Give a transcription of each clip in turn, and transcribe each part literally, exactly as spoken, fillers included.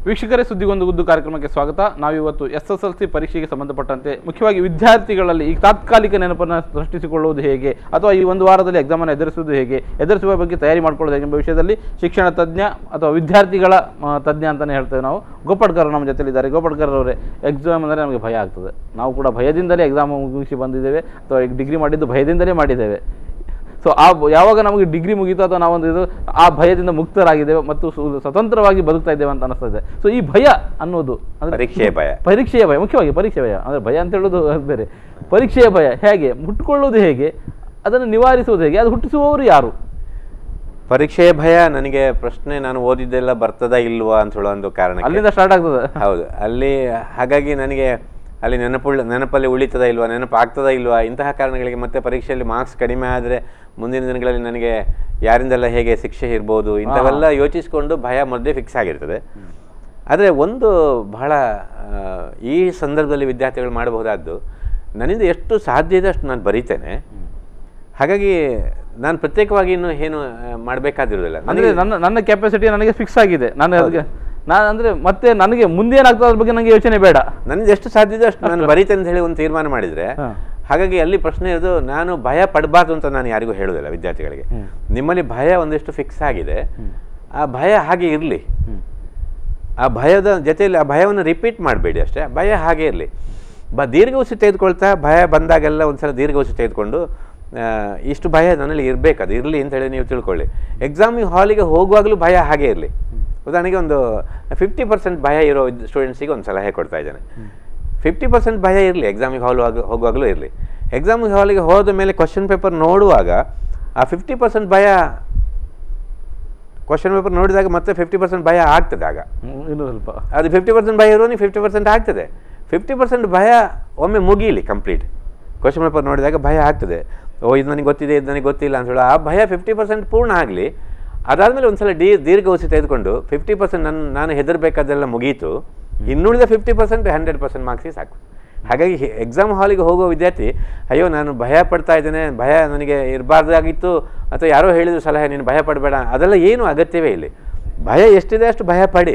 ವೀಕ್ಷಕರೇ ಸುದ್ದಿಗೊಂದು ಗುದ್ದು ಕಾರ್ಯಕ್ರಮಕ್ಕೆ ಸ್ವಾಗತ. ನಾವಿವತ್ತು ಎಸ್ ಎಸ್ ಎಲ್ ಸಿ ಪರೀಕ್ಷೆಗೆ ಸಂಬಂಧಪಟ್ಟಂತೆ ಮುಖ್ಯವಾಗಿ ವಿದ್ಯಾರ್ಥಿಗಳಲ್ಲಿ ಈ ತಾತ್ಕಾಲಿಕ ನೆನಪನ್ನು ಸೃಷ್ಟಿಸಿಕೊಳ್ಳುವುದು ಹೇಗೆ ಅಥವಾ ಈ ಒಂದು ವಾರದಲ್ಲಿ ಎಕ್ಸಾಮನ್ನು ಎದುರಿಸುವುದು ಹೇಗೆ, ಎದುರಿಸುವ ಬಗ್ಗೆ ತಯಾರಿ ಮಾಡಿಕೊಳ್ಳೋದು ಹೇಗೆ ಎಂಬ ವಿಷಯದಲ್ಲಿ ಶಿಕ್ಷಣ ತಜ್ಞ ಅಥವಾ ವಿದ್ಯಾರ್ಥಿಗಳ ತಜ್ಞ ಅಂತಲೇ ಹೇಳ್ತೇವೆ ನಾವು. ಗೋಪಡ್ಕರ್ ನಮ್ಮ ಜೊತೆಲಿದ್ದಾರೆ. ಗೋಪಡ್ಕರ್ ಅವರೇ, ಎಕ್ಸಾಮ್ ಅಂದರೆ ನಮಗೆ ಭಯ ಆಗ್ತದೆ. ನಾವು ಕೂಡ ಭಯದಿಂದಲೇ ಎಕ್ಸಾಮ್ ಮುಗಿಸಿ ಬಂದಿದ್ದೇವೆ ಅಥವಾ ಡಿಗ್ರಿ ಮಾಡಿದ್ದು ಭಯದಿಂದಲೇ ಮಾಡಿದ್ದೇವೆ. ಸೊ ಆ ಯಾವಾಗ ನಮಗೆ ಡಿಗ್ರಿ ಮುಗೀತು ಅಥವಾ ನಾವೊಂದು ಇದು ಆ ಭಯದಿಂದ ಮುಕ್ತರಾಗಿದ್ದೇವೆ ಮತ್ತು ಸ್ವತಂತ್ರವಾಗಿ ಬದುಕ್ತಾ ಇದ್ದೇವೆ ಅಂತ ಅನಿಸ್ತದೆ. ಸೊ ಈ ಭಯ ಅನ್ನೋದು ಅಂದರೆ ಪರೀಕ್ಷೆಯ ಭಯ ಪರೀಕ್ಷೆಯ ಭಯ ಮುಖ್ಯವಾಗಿ ಪರೀಕ್ಷೆ ಭಯ ಅಂದರೆ ಭಯ ಅಂತ ಹೇಳೋದು ಬೇರೆ. ಪರೀಕ್ಷೆಯ ಭಯ ಹೇಗೆ ಮುಟ್ಕೊಳ್ಳೋದು, ಹೇಗೆ ಅದನ್ನು ನಿವಾರಿಸುವುದು ಹೇಗೆ, ಅದು ಹುಟ್ಟಿಸುವವರು ಯಾರು? ಪರೀಕ್ಷೆಯ ಭಯ ನನಗೆ ಪ್ರಶ್ನೆ ನಾನು ಓದಿದ್ದೆಲ್ಲ ಬರ್ತದಾ ಇಲ್ವಾ ಅಂತ ಹೇಳೋ ಒಂದು ಕಾರಣ ಅಲ್ಲಿಂದ ಸ್ಟಾರ್ಟ್ ಆಗ್ತದೆ. ಹೌದು, ಅಲ್ಲಿ ಹಾಗಾಗಿ ನನಗೆ ಅಲ್ಲಿ ನೆನಪುಳ್ಳ ನೆನಪಲ್ಲಿ ಉಳಿತದ ಇಲ್ವಾ, ನೆನಪು ಆಗ್ತದಾ ಇಲ್ವಾ, ಇಂತಹ ಕಾರಣಗಳಿಗೆ ಮತ್ತೆ ಪರೀಕ್ಷೆಯಲ್ಲಿ ಮಾರ್ಕ್ಸ್ ಕಡಿಮೆ ಆದರೆ ಮುಂದಿನ ದಿನಗಳಲ್ಲಿ ನನಗೆ ಯಾರಿಂದೆಲ್ಲ ಹೇಗೆ ಶಿಕ್ಷೆ ಇರ್ಬೋದು ಇಂಥವೆಲ್ಲ ಯೋಚಿಸಿಕೊಂಡು ಭಯ ಮೊದಲೇ ಫಿಕ್ಸ್ ಆಗಿರ್ತದೆ. ಆದರೆ ಒಂದು ಬಹಳ ಈ ಸಂದರ್ಭದಲ್ಲಿ ವಿದ್ಯಾರ್ಥಿಗಳು ಮಾಡಬಹುದಾದ್ದು, ನನ್ನಿಂದ ಎಷ್ಟು ಸಾಧ್ಯ ಇದೆ ಅಷ್ಟು ನಾನು ಬರೀತೇನೆ. ಹಾಗಾಗಿ ನಾನು ಪ್ರತ್ಯೇಕವಾಗಿ ಇನ್ನು ಏನು ಮಾಡಬೇಕಾದಿರೋದಿಲ್ಲ. ಅಂದರೆ ನನ್ನ ನನ್ನ ಕೆಪಾಸಿಟಿ ನನಗೆ ಫಿಕ್ಸ್ ಆಗಿದೆ. ನಾನು ಅದಕ್ಕೆ ನಾನು ಅಂದರೆ ಮತ್ತೆ ನನಗೆ ಮುಂದೇನಾಗ್ತದೆ ಅದ್ರ ಬಗ್ಗೆ ನನಗೆ ಯೋಚನೆ ಬೇಡ. ನನಗೆ ಎಷ್ಟು ಸಾಧ್ಯ ಇದೆ ಅಷ್ಟು ನಾನು ಬರೀತೇನೆ ಅಂತ ಹೇಳಿ ಒಂದು ತೀರ್ಮಾನ ಮಾಡಿದರೆ, ಹಾಗಾಗಿ ಅಲ್ಲಿ ಪ್ರಶ್ನೆ ಇರೋದು ನಾನು ಭಯ ಪಡಬಾರ್ದು ಅಂತ ನಾನು ಯಾರಿಗೂ ಹೇಳೋದಿಲ್ಲ ವಿದ್ಯಾರ್ಥಿಗಳಿಗೆ. ನಿಮ್ಮಲ್ಲಿ ಭಯ ಒಂದಿಷ್ಟು ಫಿಕ್ಸ್ ಆಗಿದೆ, ಆ ಭಯ ಹಾಗೆ ಇರಲಿ. ಆ ಭಯದ ಜೊತೆಯಲ್ಲಿ ಆ ಭಯವನ್ನು ರಿಪೀಟ್ ಮಾಡಬೇಡಿ ಅಷ್ಟೇ. ಭಯ ಹಾಗೆ ಇರಲಿ. ಬ ದೀರ್ಘಾವಧಿ ತೆಗೆದುಕೊಳ್ತಾ ಭಯ ಬಂದಾಗೆಲ್ಲ ಒಂದ್ಸಲ ದೀರ್ಘಾವಧಿ ತೆಗೆದುಕೊಂಡು ಇಷ್ಟು ಭಯ ನನ್ನಲ್ಲಿ ಇರಬೇಕು, ಅದು ಇರಲಿ ಅಂತ ಹೇಳಿ ನೀವು ತಿಳ್ಕೊಳ್ಳಿ. ಎಕ್ಸಾಮಿಗೆ ಹಾಲಿಗೆ ಹೋಗುವಾಗಲೂ ಭಯ ಹಾಗೆ ಇರಲಿ. ಉದಾಹರಣೆಗೆ ಒಂದು ಫಿಫ್ಟಿ ಪರ್ಸೆಂಟ್ ಭಯ ಇರೋ ಸ್ಟೂಡೆಂಟ್ಸಿಗೆ ಒಂದು ಸಲಹೆ ಕೊಡ್ತಾ ಇದ್ದಾನೆ. ಫಿಫ್ಟಿ ಪರ್ಸೆಂಟ್ ಭಯ ಇರಲಿ, ಎಕ್ಸಾಮಿಗೆ ಹಾಲ್ ಹೋಗುವಾಗಲೂ ಇರಲಿ. ಎಕ್ಸಾಮಿಗೆ ಹಾಲಿಗೆ ಹೋದ ಮೇಲೆ ಕ್ವಶನ್ ಪೇಪರ್ ನೋಡುವಾಗ ಆ ಫಿಫ್ಟಿ ಪರ್ಸೆಂಟ್ ಭಯ ಕ್ವಶನ್ ಪೇಪರ್ ನೋಡಿದಾಗ ಮತ್ತೆ ಫಿಫ್ಟಿ ಪರ್ಸೆಂಟ್ ಭಯ ಆಗ್ತದೆ. ಆಗ ಇನ್ನೂ ಸ್ವಲ್ಪ ಅದು ಫಿಫ್ಟಿ ಪರ್ಸೆಂಟ್ ಭಯ ಇರೋನಿಗೆ ಫಿಫ್ಟಿ ಪರ್ಸೆಂಟ್ ಆಗ್ತದೆ. ಫಿಫ್ಟಿ ಪರ್ಸೆಂಟ್ ಭಯ ಒಮ್ಮೆ ಮುಗೀಲಿ ಕಂಪ್ಲೀಟ್. ಕ್ವಶನ್ ಪೇಪರ್ ನೋಡಿದಾಗ ಭಯ ಆಗ್ತದೆ, ಓ ಇದು ನನಗೆ ಗೊತ್ತಿದೆ, ಇದು ನನಗೆ ಗೊತ್ತಿಲ್ಲ ಅಂತ ಹೇಳೋ ಆ ಭಯ ಫಿಫ್ಟಿ ಪರ್ಸೆಂಟ್ ಪೂರ್ಣ ಆಗಲಿ. ಅದಾದಮೇಲೆ ಒಂದ್ಸಲ ಡಿ ದೀರ್ಘಾವಧಿ ತೆಗೆದುಕೊಂಡು ಫಿಫ್ಟಿ ಪರ್ಸೆಂಟ್ ನನ್ನ ನಾನು ಹೆದರಬೇಕಾದೆಲ್ಲ ಮುಗೀತು, ಇನ್ನುಳಿದ ಫಿಫ್ಟಿ ಪರ್ಸೆಂಟ್ ಹಂಡ್ರೆಡ್ ಪರ್ಸೆಂಟ್ ಮಾರ್ಕ್ಸಿಗೆ ಸಾಕು. ಹಾಗಾಗಿ ಎಕ್ಸಾಮ್ ಹಾಲಿಗೆ ಹೋಗೋ ವಿದ್ಯಾರ್ಥಿ, ಅಯ್ಯೋ ನಾನು ಭಯ ಪಡ್ತಾ ಇದ್ದೇನೆ, ಭಯ ನನಗೆ ಇರಬಾರ್ದಾಗಿತ್ತು ಅಥವಾ ಯಾರೋ ಹೇಳಿದ್ರು ಸಲಹೆ ನೀನು ಭಯ ಪಡಬೇಡ, ಅದೆಲ್ಲ ಏನು ಅಗತ್ಯವೇ ಇಲ್ಲಿ. ಭಯ ಎಷ್ಟಿದೆ ಅಷ್ಟು ಭಯ ಪಡಿ.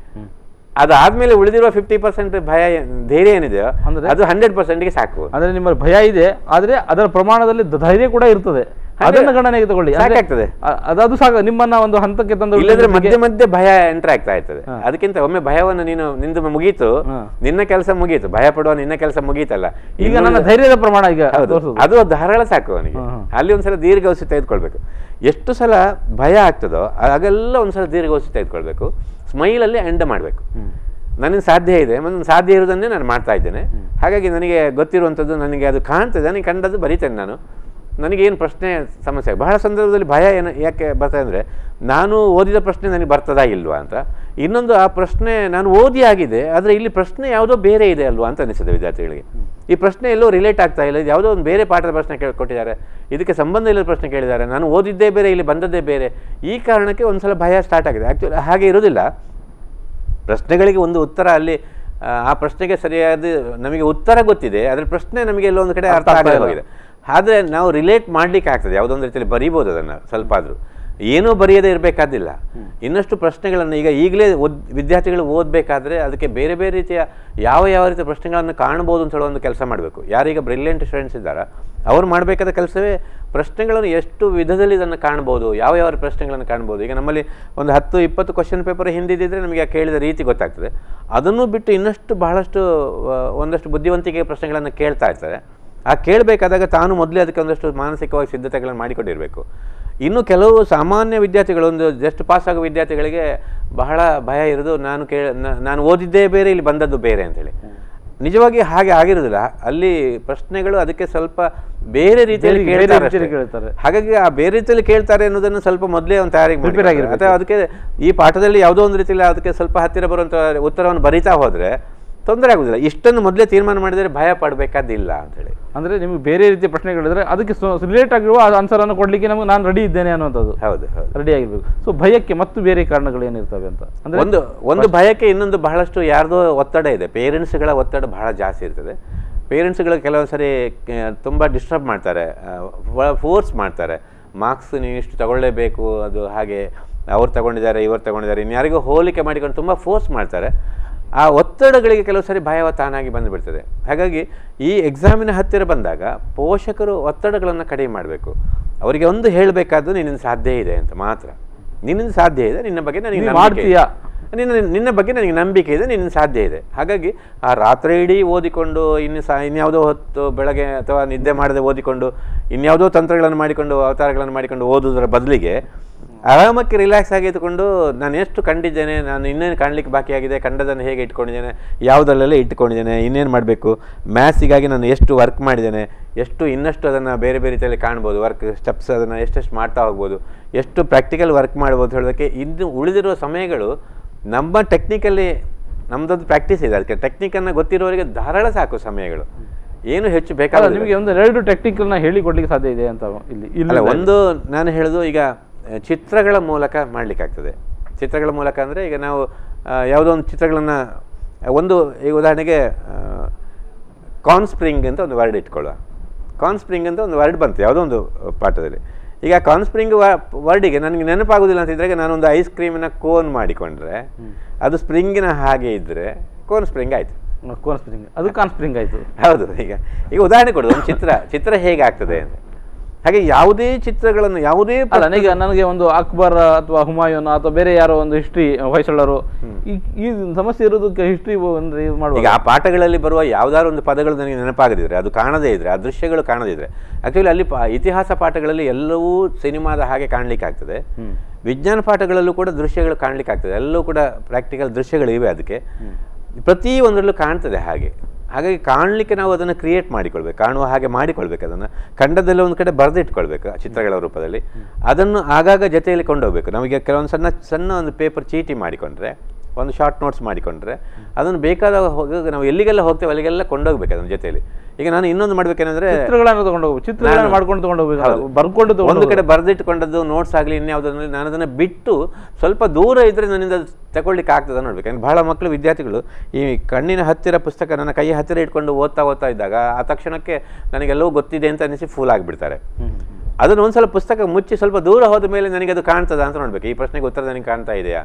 ಅದಾದ್ಮೇಲೆ ಉಳಿದಿರುವ ಫಿಫ್ಟಿ ಪರ್ಸೆಂಟ್ ಭಯ ಧೈರ್ಯ ಏನಿದೆಯೋ ಅದು ಹಂಡ್ರೆಡ್ ಪರ್ಸೆಂಟ್ಗೆ ಸಾಕು. ಅಂದ್ರೆ ನಿಮ್ಮ ಭಯ ಇದೆ, ಆದ್ರೆ ಅದರ ಪ್ರಮಾಣದಲ್ಲಿ ಧೈರ್ಯ ಕೂಡ ಇರ್ತದೆ, ಅದನ್ನು ಗಣನೆಗೆ ತಗೊಳ್ಳಿ. ಸಾಕಾಗ್ತದೆ, ಅದು ಸಾಕು ನಿಮ್ಮನ್ನ ಒಂದು ಹಂತಕ್ಕೆ ತಂದು. ಇಲ್ಲದ್ರೆ ಮಧ್ಯೆ ಮಧ್ಯೆ ಭಯ ಎಂಟರ್ ಆಗ್ತಾ ಇರ್ತದೆ. ಅದಕ್ಕಿಂತ ಒಮ್ಮೆ ಭಯವನ್ನು ನೀನು ನಿಂದು ಮುಗೀತು, ನಿನ್ನ ಕೆಲಸ ಮುಗೀತು, ಭಯ ಪಡುವ ನಿನ್ನ ಕೆಲಸ ಮುಗೀತಲ್ಲ, ಈಗ ನನ್ನ ಧೈರ್ಯದ ಪ್ರಮಾಣ ಈಗ ಅದು ಧಾರಾಳ ಸಾಕು ಅವನಿಗೆ. ಅಲ್ಲಿ ಒಂದ್ಸಲ ದೀರ್ಘಾವಧಿ ತೆಗೆದುಕೊಳ್ಬೇಕು. ಎಷ್ಟು ಸಲ ಭಯ ಆಗ್ತದೋ ಆಗೆಲ್ಲ ಒಂದ್ಸಲ ದೀರ್ಘಾವಧಿ ತೆಗೆದುಕೊಳ್ಬೇಕು. ಸ್ಮೈಲಲ್ಲಿ ಎಂಡ್ ಮಾಡಬೇಕು. ನನಗೆ ಸಾಧ್ಯ ಇದೆ, ನನ್ನ ಸಾಧ್ಯ ಇರೋದನ್ನೇ ನಾನು ಮಾಡ್ತಾ ಇದ್ದೇನೆ. ಹಾಗಾಗಿ ನನಗೆ ಗೊತ್ತಿರುವಂಥದ್ದು, ನನಗೆ ಅದು ಕಾಣ್ತದೆ, ನನಗೆ ಕಂಡದ್ದು ಬರೀತೇನೆ ನಾನು. ನನಗೇನು ಪ್ರಶ್ನೆ ಸಮಸ್ಯೆ ಬಹಳ ಸಂದರ್ಭದಲ್ಲಿ ಭಯ ಏನು ಯಾಕೆ ಬರ್ತದೆ ಅಂದರೆ, ನಾನು ಓದಿದ ಪ್ರಶ್ನೆ ನನಗೆ ಬರ್ತದಾ ಇಲ್ವಾ ಅಂತ. ಇನ್ನೊಂದು, ಆ ಪ್ರಶ್ನೆ ನಾನು ಓದಿ ಆಗಿದೆ, ಆದರೆ ಇಲ್ಲಿ ಪ್ರಶ್ನೆ ಯಾವುದೋ ಬೇರೆ ಇದೆ ಅಲ್ವಾ ಅಂತ ಅನಿಸುತ್ತೆ ವಿದ್ಯಾರ್ಥಿಗಳಿಗೆ. ಈ ಪ್ರಶ್ನೆ ಎಲ್ಲೋ ರಿಲೇಟ್ ಆಗ್ತಾ ಇಲ್ಲ, ಯಾವುದೋ ಒಂದು ಬೇರೆ ಪಾಠದ ಪ್ರಶ್ನೆ ಕೇಳಿ ಕೊಟ್ಟಿದ್ದಾರೆ, ಇದಕ್ಕೆ ಸಂಬಂಧ ಇಲ್ಲದ ಪ್ರಶ್ನೆ ಕೇಳಿದ್ದಾರೆ, ನಾನು ಓದಿದ್ದೇ ಬೇರೆ, ಇಲ್ಲಿ ಬಂದದ್ದೇ ಬೇರೆ. ಈ ಕಾರಣಕ್ಕೆ ಒಂದು ಸಲ ಭಯ ಸ್ಟಾರ್ಟ್ ಆಗಿದೆ. ಆ್ಯಕ್ಚುಲಿ ಹಾಗೆ ಇರೋದಿಲ್ಲ. ಪ್ರಶ್ನೆಗಳಿಗೆ ಒಂದು ಉತ್ತರ, ಅಲ್ಲಿ ಆ ಪ್ರಶ್ನೆಗೆ ಸರಿಯಾದ ನಮಗೆ ಉತ್ತರ ಗೊತ್ತಿದೆ, ಅದರ ಪ್ರಶ್ನೆ ನಮಗೆ ಎಲ್ಲೋ ಒಂದು ಕಡೆ ಅರ್ಥ ಆಗದೆ ಹೋಗಿದೆ. ಆದರೆ ನಾವು ರಿಲೇಟ್ ಮಾಡಲಿಕ್ಕೆ ಆಗ್ತದೆ, ಯಾವುದೊಂದು ರೀತಿಯಲ್ಲಿ ಬರೀಬೋದು ಅದನ್ನು ಸ್ವಲ್ಪ ಆದರೂ. ಏನೂ ಬರೆಯದೇ ಇರಬೇಕಾದಿಲ್ಲ. ಇನ್ನಷ್ಟು ಪ್ರಶ್ನೆಗಳನ್ನು ಈಗ ಈಗಲೇ ಓದ್ ವಿದ್ಯಾರ್ಥಿಗಳು ಓದಬೇಕಾದ್ರೆ ಅದಕ್ಕೆ ಬೇರೆ ಬೇರೆ ರೀತಿಯ ಯಾವ ಯಾವ ರೀತಿಯ ಪ್ರಶ್ನೆಗಳನ್ನು ಕಾಣ್ಬೋದು ಅಂತ ಹೇಳೋ ಒಂದು ಕೆಲಸ ಮಾಡಬೇಕು. ಯಾರೀಗ ಬ್ರಿಲಿಯಂಟ್ ಸ್ಟೂಡೆಂಟ್ಸ್ ಇದ್ದಾರಾ ಅವ್ರು ಮಾಡಬೇಕಾದ ಕೆಲಸವೇ ಪ್ರಶ್ನೆಗಳನ್ನು ಎಷ್ಟು ವಿಧದಲ್ಲಿ ಇದನ್ನು ಕಾಣ್ಬೋದು, ಯಾವ ಯಾವ ಪ್ರಶ್ನೆಗಳನ್ನು ಕಾಣ್ಬೋದು. ಈಗ ನಮ್ಮಲ್ಲಿ ಒಂದು ಹತ್ತು ಇಪ್ಪತ್ತು ಕ್ವಶನ್ ಪೇಪರ್ ಹಿಂದಿದ್ದರೆ ನಮಗೆ ಕೇಳಿದ ರೀತಿ ಗೊತ್ತಾಗ್ತದೆ. ಅದನ್ನು ಬಿಟ್ಟು ಇನ್ನಷ್ಟು ಬಹಳಷ್ಟು ಒಂದಷ್ಟು ಬುದ್ಧಿವಂತಿಕೆ ಪ್ರಶ್ನೆಗಳನ್ನು ಕೇಳ್ತಾ ಇರ್ತಾರೆ. ಆ ಕೇಳಬೇಕಾದಾಗ ತಾನು ಮೊದಲೇ ಅದಕ್ಕೆ ಒಂದಷ್ಟು ಮಾನಸಿಕವಾಗಿ ಸಿದ್ಧತೆಗಳನ್ನು ಮಾಡಿಕೊಂಡಿರಬೇಕು. ಇನ್ನು ಕೆಲವು ಸಾಮಾನ್ಯ ವಿದ್ಯಾರ್ಥಿಗಳು, ಒಂದು ಜಸ್ಟ್ ಪಾಸ್ ಆಗೋ ವಿದ್ಯಾರ್ಥಿಗಳಿಗೆ ಬಹಳ ಭಯ ಇರೋದು, ನಾನು ಕೇಳ ನಾನು ಓದಿದ್ದೇ ಬೇರೆ, ಇಲ್ಲಿ ಬಂದದ್ದು ಬೇರೆ ಅಂತೇಳಿ. ನಿಜವಾಗಿ ಹಾಗೆ ಆಗಿರೋದಿಲ್ಲ. ಅಲ್ಲಿ ಪ್ರಶ್ನೆಗಳು ಅದಕ್ಕೆ ಸ್ವಲ್ಪ ಬೇರೆ ರೀತಿಯಲ್ಲಿ ಕೇಳ್ತಾರೆ. ಹಾಗಾಗಿ ಆ ಬೇರೆ ರೀತಿಯಲ್ಲಿ ಕೇಳ್ತಾರೆ ಅನ್ನೋದನ್ನು ಸ್ವಲ್ಪ ಮೊದಲೇ ಒಂದು ತಯಾರಿ ಮಾಡಿ, ಅಥವಾ ಅದಕ್ಕೆ ಈ ಪಾಠದಲ್ಲಿ ಯಾವುದೋ ಒಂದು ರೀತಿಯಲ್ಲಿ ಅದಕ್ಕೆ ಸ್ವಲ್ಪ ಹತ್ತಿರ ಬರುವಂಥ ಉತ್ತರವನ್ನು ಬರಿತಾ ಹೋದರೆ ತೊಂದರೆ ಆಗುದಿಲ್ಲ. ಇಷ್ಟನ್ನು ಮೊದಲೇ ತೀರ್ಮಾನ ಮಾಡಿದರೆ ಭಯ ಪಡಬೇಕಾದಿಲ್ಲ ಅಂತೇಳಿ. ಅಂದರೆ ನಿಮಗೆ ಬೇರೆ ರೀತಿಯ ಪ್ರಶ್ನೆಗಳಿದ್ರೆ ಅದಕ್ಕೆ ರಿಲೇಟ್ ಆಗಿರುವ ಆನ್ಸರನ್ನು ಕೊಡಲಿಕ್ಕೆ ನಮಗೆ ನಾನು ರೆಡಿ ಇದ್ದೇನೆ ಅನ್ನುವಂಥದ್ದು. ಹೌದು ಹೌದು, ರೆಡಿ ಆಗಿರ್ಬೇಕು. ಸೊ ಭಯಕ್ಕೆ ಮತ್ತು ಬೇರೆ ಕಾರಣಗಳು ಏನಿರ್ತವೆ ಅಂತ ಅಂದರೆ, ಒಂದು ಒಂದು ಭಯಕ್ಕೆ ಇನ್ನೊಂದು ಬಹಳಷ್ಟು ಯಾರ್ದೋ ಒತ್ತಡ ಇದೆ. ಪೇರೆಂಟ್ಸ್ಗಳ ಒತ್ತಡ ಬಹಳ ಜಾಸ್ತಿ ಇರ್ತದೆ. ಪೇರೆಂಟ್ಸ್ಗಳು ಕೆಲವೊಂದು ಸರಿ ತುಂಬ ಡಿಸ್ಟರ್ಬ್ ಮಾಡ್ತಾರೆ, ಫೋರ್ಸ್ ಮಾಡ್ತಾರೆ. ಮಾರ್ಕ್ಸ್ ನೀವು ಇಷ್ಟು ತಗೊಳ್ಳೇಬೇಕು, ಅದು ಹಾಗೆ ಅವ್ರು ತಗೊಂಡಿದ್ದಾರೆ ಇವ್ರು ತಗೊಂಡಿದ್ದಾರೆ ಇನ್ಯಾರಿಗೂ ಹೋಲಿಕೆ ಮಾಡಿಕೊಂಡು ತುಂಬ ಫೋರ್ಸ್ ಮಾಡ್ತಾರೆ. ಆ ಒತ್ತಡಗಳಿಗೆ ಕೆಲವು ಸರಿ ಭಯವ ತಾನಾಗಿ ಬಂದುಬಿಡ್ತದೆ. ಹಾಗಾಗಿ ಈ ಎಕ್ಸಾಮಿನ ಹತ್ತಿರ ಬಂದಾಗ ಪೋಷಕರು ಒತ್ತಡಗಳನ್ನು ಕಡಿಮೆ ಮಾಡಬೇಕು. ಅವರಿಗೆ ಒಂದು ಹೇಳಬೇಕಾದ್ದು ನಿನ್ನಿಂದ ಸಾಧ್ಯ ಇದೆ ಅಂತ ಮಾತ್ರ. ನಿನ್ನಿಂದ ಸಾಧ್ಯ ಇದೆ, ನಿನ್ನ ಬಗ್ಗೆ ನನಗೆ ಮಾಡ್ತೀಯಾ, ನಿನ್ನ ನಿನ್ನ ಬಗ್ಗೆ ನನಗೆ ನಂಬಿಕೆ ಇದೆ, ನಿನ್ನಿಂದ ಸಾಧ್ಯ ಇದೆ. ಹಾಗಾಗಿ ಆ ರಾತ್ರಿ ಇಡೀ ಓದಿಕೊಂಡು ಇನ್ನು ಸಹ ಇನ್ಯಾವುದೋ ಹೊತ್ತು ಬೆಳಗ್ಗೆ ಅಥವಾ ನಿದ್ದೆ ಮಾಡದೆ ಓದಿಕೊಂಡು ಇನ್ಯಾವುದೋ ತಂತ್ರಗಳನ್ನು ಮಾಡಿಕೊಂಡು ಅವತಾರಗಳನ್ನು ಮಾಡಿಕೊಂಡು ಓದೋದ್ರ ಬದಲಿಗೆ ಆರಾಮಕ್ಕೆ ರಿಲ್ಯಾಕ್ಸ್ ಆಗಿ ಇಟ್ಕೊಂಡು ನಾನು ಎಷ್ಟು ಕಂಡಿದ್ದೇನೆ, ನಾನು ಇನ್ನೇನು ಕಾಣಲಿಕ್ಕೆ ಬಾಕಿಯಾಗಿದೆ, ಕಂಡದನ್ನು ಹೇಗೆ ಇಟ್ಕೊಂಡಿದ್ದೇನೆ, ಯಾವುದರಲ್ಲೆಲ್ಲ ಇಟ್ಕೊಂಡಿದ್ದೇನೆ, ಇನ್ನೇನು ಮಾಡಬೇಕು, ಮ್ಯಾಥ್ಸಿಗಾಗಿ ನಾನು ಎಷ್ಟು ವರ್ಕ್ ಮಾಡಿದ್ದೇನೆ, ಎಷ್ಟು ಇನ್ನಷ್ಟು ಅದನ್ನು ಬೇರೆ ಬೇರೆ ರೀತಿಯಲ್ಲಿ ಕಾಣ್ಬೋದು, ವರ್ಕ್ ಸ್ಟೆಪ್ಸ್ ಅದನ್ನು ಎಷ್ಟೆಷ್ಟು ಮಾಡ್ತಾ ಹೋಗ್ಬೋದು, ಎಷ್ಟು ಪ್ರಾಕ್ಟಿಕಲ್ ವರ್ಕ್ ಮಾಡ್ಬೋದು ಹೇಳೋದಕ್ಕೆ ಇನ್ನು ಉಳಿದಿರುವ ಸಮಯಗಳು ನಮ್ಮ ಟೆಕ್ನಿಕಲ್ಲಿ ನಮ್ಮದೊಂದು ಪ್ರಾಕ್ಟೀಸ್ ಇದೆ. ಅದಕ್ಕೆ ಟೆಕ್ನಿಕನ್ನು ಗೊತ್ತಿರೋರಿಗೆ ಧಾರಾಳ ಸಾಕು ಸಮಯಗಳು, ಏನು ಹೆಚ್ಚು ಬೇಕಾದ. ನಿಮಗೆ ಒಂದು ಎರಡು ಟೆಕ್ನಿಕಲ್ನ ಹೇಳಿಕೊಡ್ಲಿಕ್ಕೆ ಸಾಧ್ಯ ಇದೆ ಅಂತ ಇಲ್ಲಿ ಇಲ್ಲ. ಒಂದು ನಾನು ಹೇಳೋದು ಈಗ ಚಿತ್ರಗಳ ಮೂಲಕ ಮಾಡಲಿಕ್ಕಾಗ್ತದೆ. ಚಿತ್ರಗಳ ಮೂಲಕ ಅಂದರೆ ಈಗ ನಾವು ಯಾವುದೋ ಒಂದು ಚಿತ್ರಗಳನ್ನು ಒಂದು ಈಗ ಉದಾಹರಣೆಗೆ ಕಾನ್ಸ್ಪ್ರಿಂಗ್ ಅಂತ ಒಂದು ವರ್ಡ್ ಇಟ್ಕೊಳ್ಳುವ. ಕಾನ್ಸ್ಪ್ರಿಂಗ್ ಅಂತ ಒಂದು ವರ್ಡ್ ಬಂತು ಯಾವುದೋ ಒಂದು ಪಾಠದಲ್ಲಿ. ಈಗ ಕಾನ್ಸ್ಪ್ರಿಂಗ್ ವರ್ಡಿಗೆ ನನಗೆ ನೆನಪಾಗೋದಿಲ್ಲ ಅಂತ ಇದ್ದಾಗ ನಾನೊಂದು ಐಸ್ ಕ್ರೀಮಿನ ಕೋನ್ ಮಾಡಿಕೊಂಡ್ರೆ ಅದು ಸ್ಪ್ರಿಂಗಿನ ಹಾಗೆ ಇದ್ದರೆ ಕೋನ್ ಸ್ಪ್ರಿಂಗ್ ಆಯಿತು. ಕೋನ್ ಸ್ಪ್ರಿಂಗ್ ಅದು ಕಾನ್ ಸ್ಪ್ರಿಂಗ್ ಆಯಿತು. ಹೌದು. ಈಗ ಈಗ ಉದಾಹರಣೆ ಕೊಡೋದು ಒಂದು ಚಿತ್ರ ಚಿತ್ರ ಹೇಗೆ ಆಗ್ತದೆ ಅಂತ. ಹಾಗೆ ಯಾವುದೇ ಚಿತ್ರಗಳನ್ನು ಯಾವುದೇ ನನಗೆ ನನಗೆ ಒಂದು ಅಕ್ಬರ್ ಅಥವಾ ಹುಮಾಯೂನ್ ಅಥವಾ ಬೇರೆ ಯಾರೋ ಒಂದು ಹಿಸ್ಟ್ರಿ ಹೊಯ್ಸಳರು ಈ ಸಮಸ್ಯೆ ಇರೋದಕ್ಕೆ ಹಿಸ್ಟ್ರಿ ಮಾಡುವ ಈಗ ಆ ಪಾಠಗಳಲ್ಲಿ ಬರುವ ಯಾವ್ದಾದ್ರು ಒಂದು ಪದಗಳು ನನಗೆ ನೆನಪಾಗದಿದ್ರೆ, ಅದು ಕಾಣದೇ ಇದ್ರೆ, ಆ ದೃಶ್ಯಗಳು ಕಾಣದಿದ್ರೆ, ಆಕ್ಚುಲಿ ಅಲ್ಲಿ ಇತಿಹಾಸ ಪಾಠಗಳಲ್ಲಿ ಎಲ್ಲವೂ ಸಿನಿಮಾದ ಹಾಗೆ ಕಾಣ್ಲಿಕ್ಕೆ ಆಗ್ತದೆ. ವಿಜ್ಞಾನ ಪಾಠಗಳಲ್ಲೂ ಕೂಡ ದೃಶ್ಯಗಳು ಕಾಣ್ಲಿಕ್ಕೆ ಆಗ್ತದೆ. ಎಲ್ಲವೂ ಕೂಡ ಪ್ರಾಕ್ಟಿಕಲ್ ದೃಶ್ಯಗಳು ಇವೆ. ಅದಕ್ಕೆ ಪ್ರತಿ ಒಂದರಲ್ಲೂ ಕಾಣ್ತದೆ ಹಾಗೆ. ಹಾಗಾಗಿ ಕಾಣಲಿಕ್ಕೆ ನಾವು ಅದನ್ನು ಕ್ರಿಯೇಟ್ ಮಾಡಿಕೊಳ್ಬೇಕು, ಕಾಣುವ ಹಾಗೆ ಮಾಡಿಕೊಳ್ಬೇಕು. ಅದನ್ನು ಖಂಡದಲ್ಲಿ ಒಂದು ಕಡೆ ಬರೆದಿಟ್ಕೊಳ್ಬೇಕು ಚಿತ್ರಗಳ ರೂಪದಲ್ಲಿ. ಅದನ್ನು ಆಗಾಗ ಜೊತೆಯಲ್ಲಿ ಕೊಂಡೋಗ್ಬೇಕು. ನಮಗೆ ಕೆಲವೊಂದು ಸಣ್ಣ ಸಣ್ಣ ಒಂದು ಪೇಪರ್ ಚೀಟಿ ಮಾಡಿಕೊಂಡ್ರೆ, ಒಂದು ಶಾರ್ಟ್ ನೋಟ್ಸ್ ಮಾಡಿಕೊಂಡ್ರೆ ಅದನ್ನು ಬೇಕಾದ ಹೋಗ ನಾವು ಎಲ್ಲಿಗೆಲ್ಲ ಹೋಗ್ತೇವೆ ಅಲ್ಲಿಗೆಲ್ಲ ಕೊಂಡೋಗ್ಬೇಕು ಅದನ್ನ ಜೊತೆಯಲ್ಲಿ. ಈಗ ನಾನು ಇನ್ನೊಂದು ಮಾಡ್ಬೇಕೇನಂದ್ರೆ ಚಿತ್ರಗಳನ್ನು ತಗೊಂಡು ಹೋಗ್ಬೇಕು, ಚಿತ್ರಗಳನ್ನು ಮಾಡ್ಕೊಂಡು ತಗೊಂಡು ಹೋಗ್ಬೇಕು, ಬರ್ಕೊಂಡು ಒಂದು ಕಡೆ ಬರೆದಿಟ್ಕೊಂಡದ್ದು ನೋಟ್ಸ್ ಆಗಲಿ ಇನ್ಯಾವುದನ್ನು ನಾನು ಅದನ್ನು ಬಿಟ್ಟು ಸ್ವಲ್ಪ ದೂರ ಇದ್ದರೆ ನನ್ನಿಂದ ತಗೊಳ್ಳಿಕ್ಕೆ ಆಗ್ತದೆ ನೋಡ್ಬೇಕು. ಯಾಕಂದ್ರೆ ಬಹಳ ಮಕ್ಕಳು ವಿದ್ಯಾರ್ಥಿಗಳು ಈ ಕಣ್ಣಿನ ಹತ್ತಿರ ಪುಸ್ತಕ ನನ್ನ ಕೈ ಹತ್ತಿರ ಇಟ್ಕೊಂಡು ಓದ್ತಾ ಓದ್ತಾ ಇದ್ದಾಗ ಆ ತಕ್ಷಣಕ್ಕೆ ನನಗೆಲ್ಲವೂ ಗೊತ್ತಿದೆ ಅಂತ ಅನಿಸಿ ಫೂಲ್ ಆಗಿಬಿಡ್ತಾರೆ. ಅದನ್ನು ಒಂದ್ಸಲ ಪುಸ್ತಕ ಮುಚ್ಚಿ ಸ್ವಲ್ಪ ದೂರ ಹೋದ ಮೇಲೆ ನನಗೆ ಅದು ಕಾಣ್ತದ ಅಂತ ನೋಡ್ಬೇಕು. ಈ ಪ್ರಶ್ನೆಗೆ ಉತ್ತರ ನನಗೆ ಕಾಣ್ತಾ ಇದೆಯಾ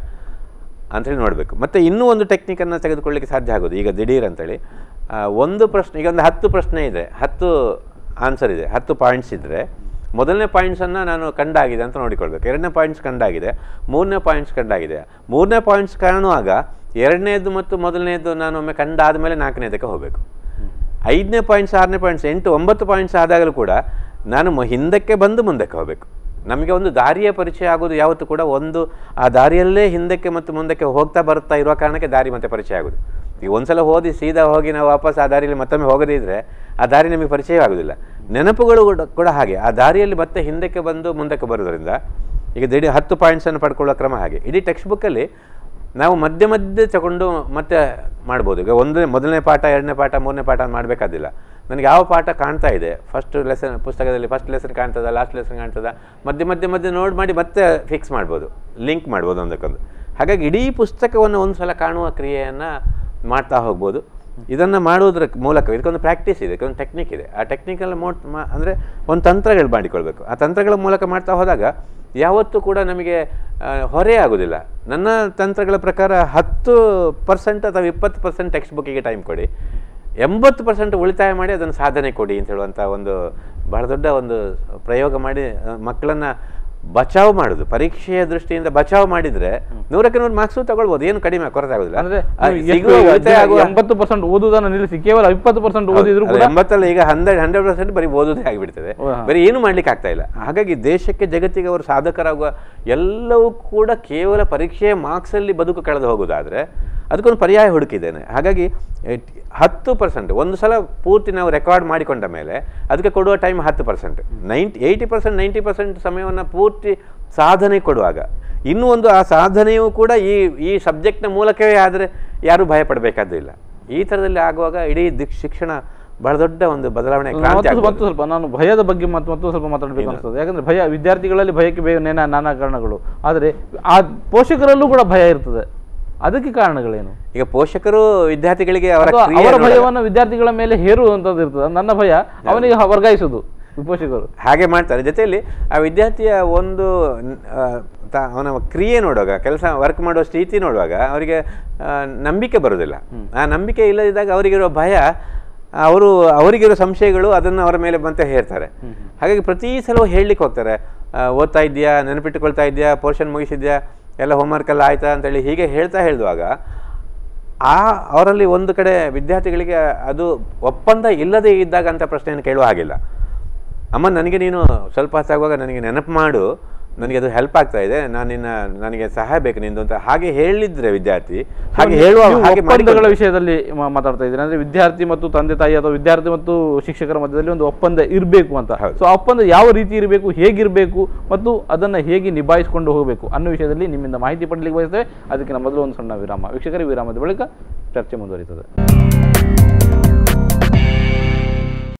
ಅಂಥೇಳಿ ನೋಡಬೇಕು. ಮತ್ತು ಇನ್ನೂ ಒಂದು ಟೆಕ್ನಿಕನ್ನು ತೆಗೆದುಕೊಳ್ಳಿಕ್ಕೆ ಸಾಧ್ಯ ಆಗೋದು. ಈಗ ದಿಢೀರ್ ಅಂತೇಳಿ ಒಂದು ಪ್ರಶ್ನೆ, ಈಗ ಒಂದು ಹತ್ತು ಪ್ರಶ್ನೆ ಇದೆ, ಹತ್ತು ಆನ್ಸರ್ ಇದೆ, ಹತ್ತು ಪಾಯಿಂಟ್ಸ್ ಇದ್ದರೆ ಮೊದಲನೇ ಪಾಯಿಂಟ್ಸನ್ನು ನಾನು ಕಂಡಾಗಿದೆ ಅಂತ ನೋಡಿಕೊಳ್ಬೇಕು. ಎರಡನೇ ಪಾಯಿಂಟ್ಸ್ ಕಂಡಾಗಿದೆ, ಮೂರನೇ ಪಾಯಿಂಟ್ಸ್ ಕಂಡಾಗಿದೆ. ಮೂರನೇ ಪಾಯಿಂಟ್ಸ್ ಕಾಣುವಾಗ ಎರಡನೇದು ಮತ್ತು ಮೊದಲನೇದು ನಾನು ಒಮ್ಮೆ ಕಂಡಾದ ಮೇಲೆ ನಾಲ್ಕನೇದಕ್ಕೆ ಹೋಗಬೇಕು. ಐದನೇ ಪಾಯಿಂಟ್ಸ್, ಆರನೇ ಪಾಯಿಂಟ್ಸ್, ಎಂಟು ಒಂಬತ್ತು ಪಾಯಿಂಟ್ಸ್ ಆದಾಗಲೂ ಕೂಡ ನಾನು ಹಿಂದಕ್ಕೆ ಬಂದು ಮುಂದಕ್ಕೆ ಹೋಗಬೇಕು. ನಮಗೆ ಒಂದು ದಾರಿಯ ಪರಿಚಯ ಆಗೋದು ಯಾವತ್ತೂ ಕೂಡ ಒಂದು ಆ ದಾರಿಯಲ್ಲೇ ಹಿಂದಕ್ಕೆ ಮತ್ತು ಮುಂದಕ್ಕೆ ಹೋಗ್ತಾ ಬರ್ತಾ ಇರುವ ಕಾರಣಕ್ಕೆ ದಾರಿ ಮತ್ತೆ ಪರಿಚಯ ಆಗೋದು. ಈಗ ಒಂದ್ಸಲ ಹೋದಿ ಸೀದಾ ಹೋಗಿ ನಾವು ವಾಪಸ್ ಆ ದಾರಿಯಲ್ಲಿ ಮತ್ತೊಮ್ಮೆ ಹೋಗದೇ ಇದ್ದರೆ ಆ ದಾರಿ ನಮಗೆ ಪರಿಚಯ ಆಗೋದಿಲ್ಲ. ನೆನಪುಗಳು ಕೂಡ ಕೂಡ ಹಾಗೆ ಆ ದಾರಿಯಲ್ಲಿ ಮತ್ತೆ ಹಿಂದಕ್ಕೆ ಬಂದು ಮುಂದಕ್ಕೆ ಬರೋದ್ರಿಂದ ಈಗ ದಿಢೀರ್ ಹತ್ತು ಪಾಯಿಂಟ್ಸನ್ನು ಪಡ್ಕೊಳ್ಳೋ ಕ್ರಮ ಹಾಗೆ. ಇಡೀ ಟೆಕ್ಸ್ಟ್ ಬುಕ್ಕಲ್ಲಿ ನಾವು ಮಧ್ಯೆ ಮಧ್ಯೆ ತಗೊಂಡು ಮತ್ತೆ ಮಾಡ್ಬೋದು. ಈಗ ಒಂದನೇ ಮೊದಲನೇ ಪಾಠ, ಎರಡನೇ ಪಾಠ, ಮೂರನೇ ಪಾಠ ಮಾಡಬೇಕಾದಿಲ್ಲ. ನನಗೆ ಯಾವ ಪಾಠ ಕಾಣ್ತಾ ಇದೆ, ಫಸ್ಟ್ ಲೆಸನ್ ಪುಸ್ತಕದಲ್ಲಿ ಫಸ್ಟ್ ಲೆಸನ್ ಕಾಣ್ತದ, ಲಾಸ್ಟ್ ಲೆಸನ್ ಕಾಣ್ತದ, ಮಧ್ಯೆ ಮಧ್ಯೆ ಮಧ್ಯೆ ನೋಡಿ ಮಾಡಿ ಮತ್ತೆ ಫಿಕ್ಸ್ ಮಾಡ್ಬೋದು, ಲಿಂಕ್ ಮಾಡ್ಬೋದು ಒಂದಕ್ಕೊಂದು. ಹಾಗಾಗಿ ಇಡೀ ಪುಸ್ತಕವನ್ನು ಒಂದು ಸಲ ಕಾಣುವ ಕ್ರಿಯೆಯನ್ನು ಮಾಡ್ತಾ ಹೋಗ್ಬೋದು. ಇದನ್ನು ಮಾಡೋದ್ರ ಮೂಲಕ ಇದಕ್ಕೊಂದು ಪ್ರಾಕ್ಟೀಸ್ ಇದೆ, ಇದಕ್ಕೊಂದು ಟೆಕ್ನಿಕ್ ಇದೆ. ಆ ಟೆಕ್ನಿಕಲ್ ಮೋಟ್ ಮಾ ಅಂದರೆ ಒಂದು ತಂತ್ರಗಳು ಮಾಡಿಕೊಳ್ಬೇಕು. ಆ ತಂತ್ರಗಳ ಮೂಲಕ ಮಾಡ್ತಾ ಹೋದಾಗ ಯಾವತ್ತೂ ಕೂಡ ನಮಗೆ ಹೊರೆ ಆಗೋದಿಲ್ಲ. ನನ್ನ ತಂತ್ರಗಳ ಪ್ರಕಾರ ಹತ್ತು ಪರ್ಸೆಂಟ್ ಅಥವಾ ಇಪ್ಪತ್ತು ಪರ್ಸೆಂಟ್ ಟೆಕ್ಸ್ಟ್ ಬುಕ್ಕಿಗೆ ಟೈಮ್ ಕೊಡಿ, ಎಂಬತ್ತು ಪರ್ಸೆಂಟ್ ಉಳಿತಾಯ ಮಾಡಿ ಅದನ್ನು ಸಾಧನೆ ಕೊಡಿ ಅಂತ ಹೇಳುವಂಥ ಒಂದು ಬಹಳ ದೊಡ್ಡ ಒಂದು ಪ್ರಯೋಗ ಮಾಡಿ ಮಕ್ಕಳನ್ನು ಬಚಾವ್ ಮಾಡೋದು. ಪರೀಕ್ಷೆಯ ದೃಷ್ಟಿಯಿಂದ ಬಚಾವ್ ಮಾಡಿದ್ರೆ ನೂರಕ್ಕೆ ನೂರು ಮಾರ್ಕ್ಸು ತಗೊಳ್ಬೋದು, ಏನು ಕಡಿಮೆ ಕೊರತೆ ಆಗೋದಿಲ್ಲ. ಅಂದ್ರೆ ಎಂಬತ್ತು ಪರ್ಸೆಂಟ್ ಓದುವುದನ್ನು ನಿಲ್ಲಿಸಿ ಕೇವಲ ಇಪ್ಪತ್ತು ಪರ್ಸೆಂಟ್ ಓದಿದ್ರು ಎಂಬತ್ತಲ್ಲ ಈಗ ಹಂಡ್ರೆಡ್ ಹಂಡ್ರೆಡ್ ಪರ್ಸೆಂಟ್ ಬರೀ ಓದೋದೇ ಆಗಿಬಿಡ್ತದೆ, ಬರೀ ಏನು ಮಾಡ್ಲಿಕ್ಕೆ ಆಗ್ತಾ ಇಲ್ಲ. ಹಾಗಾಗಿ ದೇಶಕ್ಕೆ ಜಗತ್ತಿಗೆ ಅವರು ಸಾಧಕರಾಗುವ ಎಲ್ಲವೂ ಕೂಡ ಕೇವಲ ಪರೀಕ್ಷೆಯ ಮಾರ್ಕ್ಸಲ್ಲಿ ಬದುಕು ಕಳೆದು ಹೋಗೋದಾದ್ರೆ ಅದಕ್ಕೊಂದು ಪರ್ಯಾಯ ಹುಡುಕಿದ್ದೇನೆ. ಹಾಗಾಗಿ ಹತ್ತು ಪರ್ಸೆಂಟ್ ಒಂದು ಸಲ ಪೂರ್ತಿ ನಾವು ರೆಕಾರ್ಡ್ ಮಾಡಿಕೊಂಡ ಮೇಲೆ ಅದಕ್ಕೆ ಕೊಡುವ ಟೈಮ್ ಹತ್ತು percent ninety eighty percent ninety percent ಸಮಯವನ್ನು ಪೂರ್ತಿ ಸಾಧನೆ ಕೊಡುವಾಗ ಇನ್ನೂ ಒಂದು ಆ ಸಾಧನೆಯೂ ಕೂಡ ಈ ಈ ಸಬ್ಜೆಕ್ಟ್ನ ಮೂಲಕವೇ ಆದರೆ ಯಾರೂ ಭಯಪಡಬೇಕಾದ್ದು ಇಲ್ಲ. ಈ ಥರದಲ್ಲಿ ಆಗುವಾಗ ಇಡೀ ದಿಕ್ ಶಿಕ್ಷಣ ಬಹಳ ದೊಡ್ಡ ಒಂದು ಬದಲಾವಣೆ. ಮತ್ತು ಸ್ವಲ್ಪ ನಾನು ಭಯದ ಬಗ್ಗೆ ಮತ್ತು ಮತ್ತು ಸ್ವಲ್ಪ ಮಾತಾಡಬೇಕು ಅನಿಸ್ತದೆ. ಯಾಕಂದರೆ ಭಯ ವಿದ್ಯಾರ್ಥಿಗಳಲ್ಲಿ ಭಯಕ್ಕೆ ಭಯ ನೇನ ನಾನಾ ಕಾರಣಗಳು, ಆದರೆ ಆ ಪೋಷಕರಲ್ಲೂ ಕೂಡ ಭಯ ಇರ್ತದೆ. ಅದಕ್ಕೆ ಕಾರಣಗಳೇನು? ಈಗ ಪೋಷಕರು ವಿದ್ಯಾರ್ಥಿಗಳಿಗೆ ಅವರ ಅವರ ಭಯವನ್ನು ವಿದ್ಯಾರ್ಥಿಗಳ ಮೇಲೆ ಹೇರುವಂಥದ್ದು ಇರ್ತದೆ. ನನ್ನ ಭಯ ಅವನಿಗೆ ವರ್ಗಾಯಿಸೋದು, ಪೋಷಕರು ಹಾಗೆ ಮಾಡ್ತಾರೆ. ಜೊತೆಯಲ್ಲಿ ಆ ವಿದ್ಯಾರ್ಥಿಯ ಒಂದು ಅವನ ಕ್ರಿಯೆ ನೋಡುವಾಗ, ಕೆಲಸ ವರ್ಕ್ ಮಾಡೋ ರೀತಿ ನೋಡುವಾಗ ಅವರಿಗೆ ನಂಬಿಕೆ ಬರೋದಿಲ್ಲ. ಆ ನಂಬಿಕೆ ಇಲ್ಲದಿದ್ದಾಗ ಅವರಿಗಿರೋ ಭಯ, ಅವರು ಅವರಿಗಿರೋ ಸಂಶಯಗಳು ಅದನ್ನು ಅವರ ಮೇಲೆ ಬಂತ ಹೇರ್ತಾರೆ. ಹಾಗಾಗಿ ಪ್ರತಿ ಸಲ ಹೇಳಲಿಕ್ಕೆ ಹೋಗ್ತಾರೆ, ಓದ್ತಾ ಇದೆಯಾ, ನೆನಪಿಟ್ಟುಕೊಳ್ತಾ ಇದೆಯಾ, ಪೋರ್ಷನ್ ಮುಗಿಸಿದ್ಯಾ, ಎಲ್ಲ ಹೋಮ್ವರ್ಕ್ ಎಲ್ಲ ಆಯ್ತಾ ಅಂತೇಳಿ ಹೀಗೆ ಹೇಳ್ತಾ ಹೇಳಿದುವಾಗ ಆ ಅವರಲ್ಲಿ ಒಂದು ಕಡೆ ವಿದ್ಯಾರ್ಥಿಗಳಿಗೆ ಅದು ಒಪ್ಪಂದ ಇಲ್ಲದೇ ಇದ್ದಾಗ ಅಂತ ಪ್ರಶ್ನೆಯನ್ನು ಕೇಳುವ ಹಾಗಿಲ್ಲ. ಅಮ್ಮ ನನಗೆ ನೀನು ಸ್ವಲ್ಪ ಹೊತ್ತಾಗುವಾಗ ನನಗೆ ನೆನಪು ಮಾಡು, ನನಗೆ ಅದು ಹೆಲ್ಪ್ ಆಗ್ತಾ ಇದೆ, ನಾನು ನಿನ್ನ ನನಗೆ ಸಹಾಯ ಬೇಕು ನಿಂದು ಅಂತ ಹಾಗೆ ಹೇಳಿದ್ರೆ ವಿದ್ಯಾರ್ಥಿ ಹಾಗೆ ಹೇಳುವ ಹಾಗೆ ಒಪ್ಪಂದಗಳ ವಿಷಯದಲ್ಲಿ ಮಾತಾಡ್ತಾ ಇದ್ದೀನಿ. ಅಂದ್ರೆ ವಿದ್ಯಾರ್ಥಿ ಮತ್ತು ತಂದೆ ತಾಯಿ ಅಥವಾ ವಿದ್ಯಾರ್ಥಿ ಮತ್ತು ಶಿಕ್ಷಕರ ಮಧ್ಯದಲ್ಲಿ ಒಂದು ಒಪ್ಪಂದ ಇರಬೇಕು ಅಂತ. ಸೊ ಆ ಒಪ್ಪಂದ ಯಾವ ರೀತಿ ಇರಬೇಕು, ಹೇಗಿರಬೇಕು ಮತ್ತು ಅದನ್ನು ಹೇಗೆ ನಿಭಾಯಿಸಿಕೊಂಡು ಹೋಗಬೇಕು ಅನ್ನೋ ವಿಷಯದಲ್ಲಿ ನಿಮ್ಮಿಂದ ಮಾಹಿತಿ ಪಡೆಯಲಿಕ್ಕೆ ಬಯಸ್ತೇವೆ. ಅದಕ್ಕೆ ಮೊದಲು ಒಂದು ಸಣ್ಣ ವಿರಾಮ. ವೀಕ್ಷಕರೇ, ವಿರಾಮದ ಬಳಿಕ ಚರ್ಚೆ ಮುಂದುವರಿಯುತ್ತದೆ.